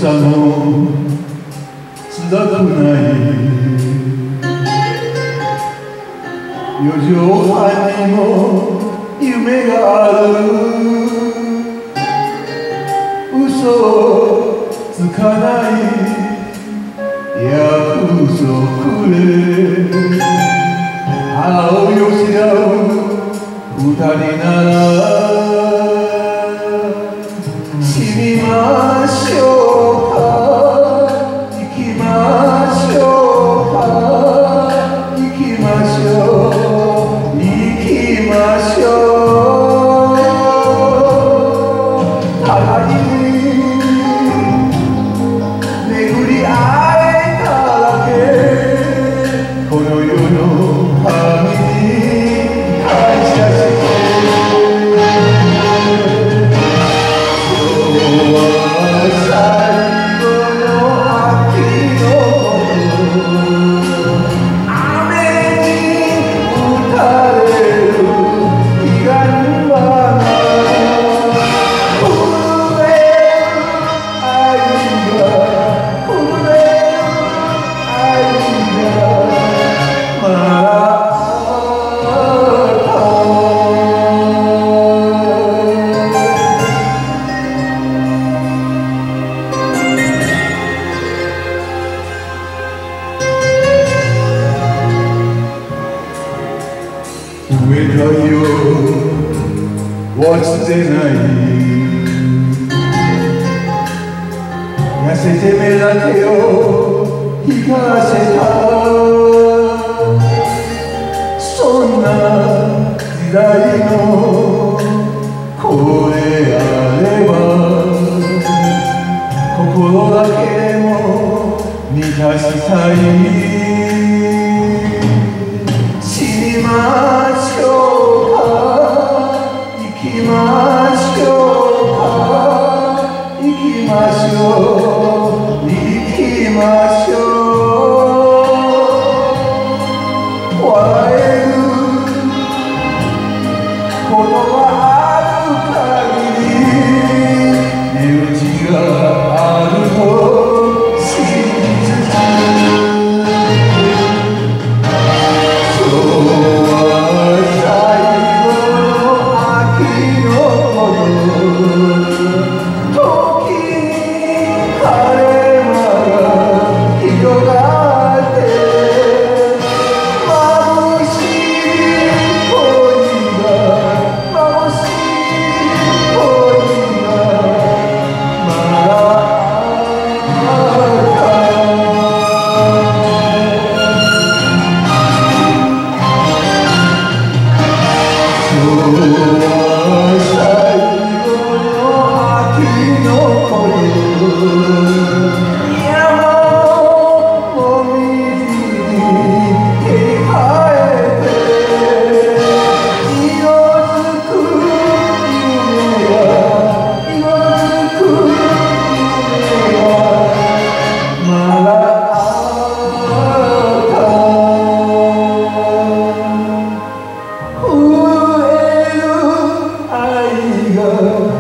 さも辛くない四畳半にも夢がある嘘つかない約束で花をよし合う二人なら死にましょうか生きましょうか生きましょう生きましょう互いに巡り会えただけこの世の神に感謝して上だよ忘れない痩せて目だけを光らせたそんな時代のこれあれば心だけでも満たしたい死にましょうか生きましょうか生きましょう生きましょう笑えることがある限り値打ちがあると信じつつ愛が